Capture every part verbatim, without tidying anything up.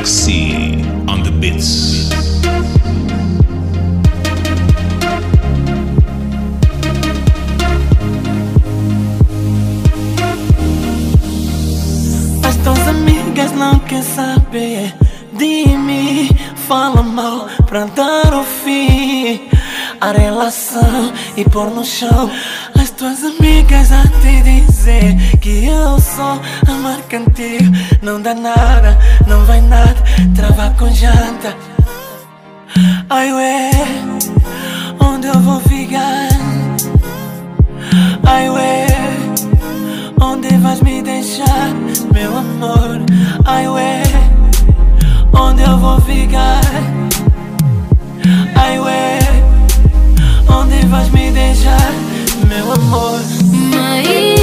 Galaxy on the beats. As tuas amigas não querem saber de mim, fala mal pra dar o fim a relação e pôr no chão. As tuas amigas a te dizer que eu sou a mercantil. Não dá nada, não vai nada, trava com janta. Ai ué, onde eu vou ficar? Ai ué, onde vais me deixar, meu amor? Ai ué, onde eu vou ficar? Ai ué, onde vais me deixar, meu amor? Mãe,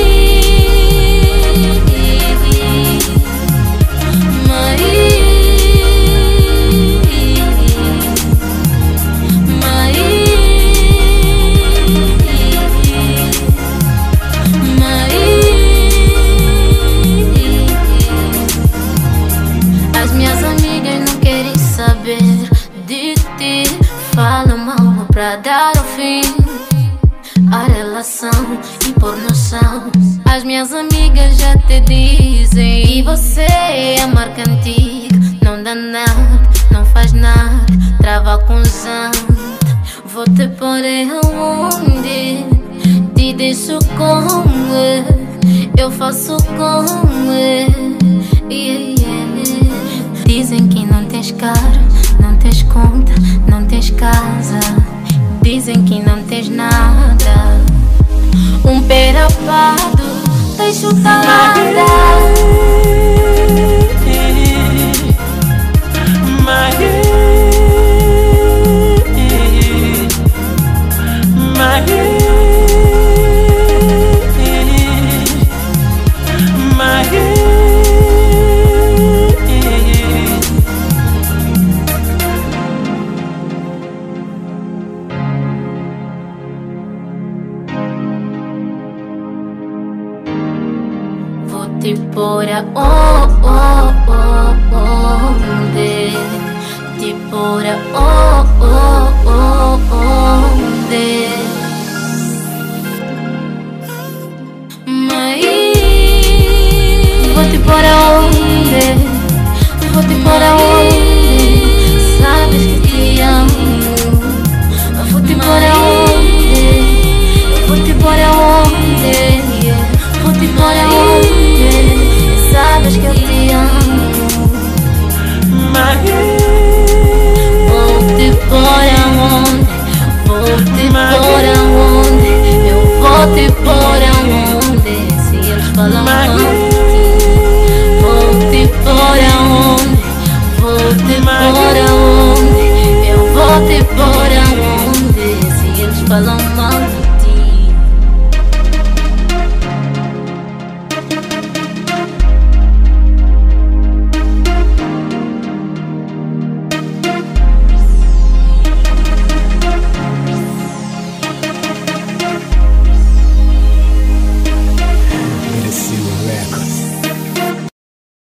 as minhas amigas não querem saber de ti, falam mal pra dar o fim a relação e pôr no chão. As minhas amigas já te dizem que você é a marca antiga. Não dá nada, não faz nada, trava com janta. Vou te pôr aonde te deixo com ele, eu faço com ele. Yeah, yeah. Dizem que não tens cara, não tens conta, não tens casa. Dizem que não tens nada, um pé rapado, deixo calada. Te pôr oh, oh, oh, onde? Te pôr oh, oh, oh, onde?